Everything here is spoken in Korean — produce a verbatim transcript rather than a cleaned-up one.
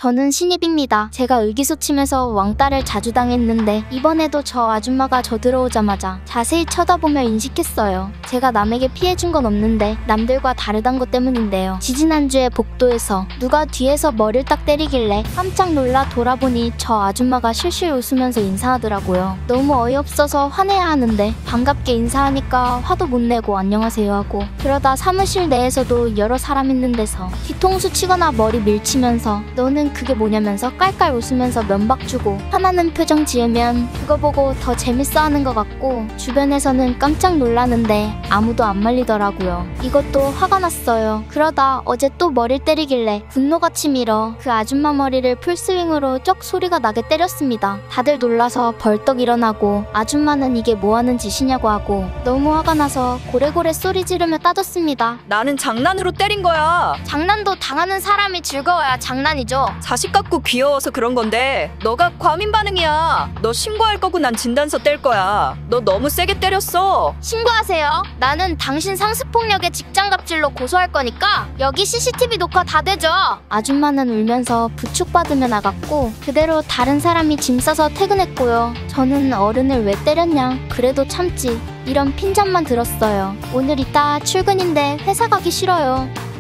저는 신입입니다. 제가 의기소침해서 왕따를 자주 당했는데 이번에도 저 아줌마가 저 들어오자마자 자세히 쳐다보며 인식했어요. 제가 남에게 피해준 건 없는데 남들과 다르단 것 때문인데요. 지지난주에 복도에서 누가 뒤에서 머리를 딱 때리길래 깜짝 놀라 돌아보니 저 아줌마가 실실 웃으면서 인사하더라고요. 너무 어이없어서 화내야 하는데 반갑게 인사하니까 화도 못 내고 안녕하세요 하고, 그러다 사무실 내에서도 여러 사람 있는 데서 뒤통수 치거나 머리 밀치면서 너는 그게 뭐냐면서 깔깔 웃으면서 면박 주고 화나는 표정 지으면 그거 보고 더 재밌어 하는 것 같고, 주변에서는 깜짝 놀라는데 아무도 안 말리더라고요. 이것도 화가 났어요. 그러다 어제 또 머리를 때리길래 분노가 치밀어 그 아줌마 머리를 풀스윙으로 쩍 소리가 나게 때렸습니다. 다들 놀라서 벌떡 일어나고 아줌마는 이게 뭐하는 짓이냐고 하고 너무 화가 나서 고래고래 소리 지르며 따졌습니다. 나는 장난으로 때린 거야. 장난도 당하는 사람이 즐거워야 장난이죠. 자식 같고 귀여워서 그런 건데 너가 과민 반응이야. 너 신고할 거고 난 진단서 뗄 거야. 너 너무 세게 때렸어. 신고하세요. 나는 당신 상습폭력에 직장갑질로 고소할 거니까 여기 씨씨티비 녹화 다 되죠. 아줌마는 울면서 부축받으며 나갔고 그대로 다른 사람이 짐 싸서 퇴근했고요. 저는 어른을 왜 때렸냐, 그래도 참지, 이런 핀잔만 들었어요. 오늘 이따 출근인데 회사 가기 싫어요.